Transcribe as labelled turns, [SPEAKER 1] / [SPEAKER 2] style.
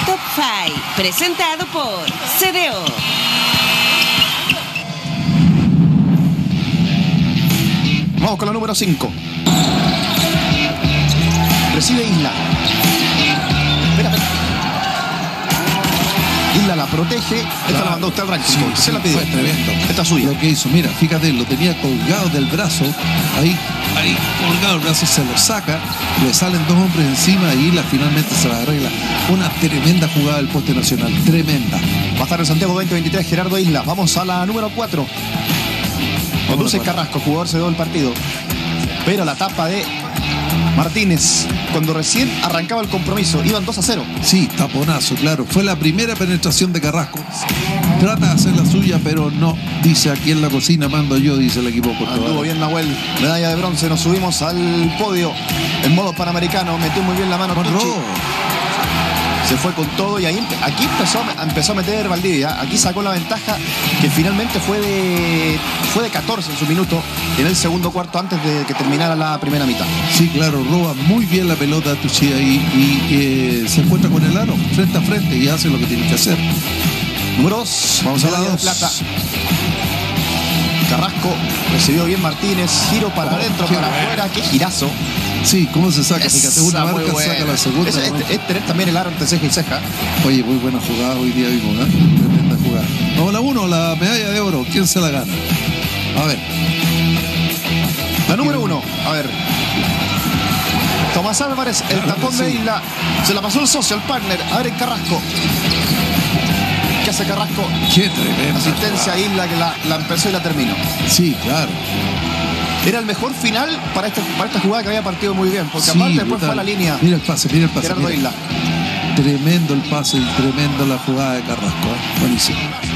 [SPEAKER 1] Top 5, presentado por CDO.
[SPEAKER 2] Vamos con la número 5. Recibe Isla. Espera. Isla la protege. Esta la mandó usted al ranking.
[SPEAKER 3] Sí,
[SPEAKER 2] se la pidió.
[SPEAKER 3] fue tremendo.
[SPEAKER 2] Esta es suya.
[SPEAKER 3] Lo que hizo, mira, fíjate, lo tenía colgado del brazo. Ahí colgado el brazo, se lo saca. Le salen dos hombres encima y Isla finalmente se la arregla. Una tremenda jugada del poste nacional. Tremenda.
[SPEAKER 2] Va a estar en Santiago 2023 Gerardo Isla. Vamos a la número 4. Conduce Carrasco, jugador se dio el partido. Pero la tapa de Martínez, cuando recién arrancaba el compromiso, iban 2-0.
[SPEAKER 3] Sí, taponazo, claro. Fue la primera penetración de Carrasco. Trata de hacer la suya, pero no. Dice, aquí en la cocina mando yo, dice el equipo portugués.
[SPEAKER 2] Anduvo bien Nahuel, medalla de bronce. Nos subimos al podio en modo panamericano. Metió muy bien la mano Tucci. Se fue con todo y ahí aquí empezó a meter Valdivia. Aquí sacó la ventaja que finalmente fue de 14 en su minuto en el segundo cuarto antes de que terminara la primera mitad.
[SPEAKER 3] Sí, claro, roba muy bien la pelota Tucci ahí y se encuentra con el aro frente a frente y hace lo que tiene que hacer.
[SPEAKER 2] Número 2. Vamos a la de plata. Carrasco recibió bien Martínez. Giro para adentro, para afuera. Qué girazo.
[SPEAKER 3] Sí, ¿cómo se saca? Fíjate, una marca saca la segunda.
[SPEAKER 2] Es tener también el aro entre ceja y ceja.
[SPEAKER 3] Oye, muy buena jugada hoy día vimos, ¿eh? Tremenda jugada. Vamos a la 1, la medalla de oro. ¿Quién se la gana? A ver.
[SPEAKER 2] La número 1. A ver. Tomás Álvarez, el tapón de Isla. Se la pasó el socio, el partner. A ver, en Carrasco. ¿Qué hace Carrasco?
[SPEAKER 3] Qué tremenda
[SPEAKER 2] asistencia a Isla que la empezó y la terminó.
[SPEAKER 3] Sí, claro.
[SPEAKER 2] Era el mejor final para esta jugada que había partido muy bien. Porque aparte después fue a la línea.
[SPEAKER 3] Mira el pase, mira el pase.
[SPEAKER 2] Gerardo Isla.
[SPEAKER 3] Tremendo el pase y tremendo la jugada de Carrasco. Buenísimo.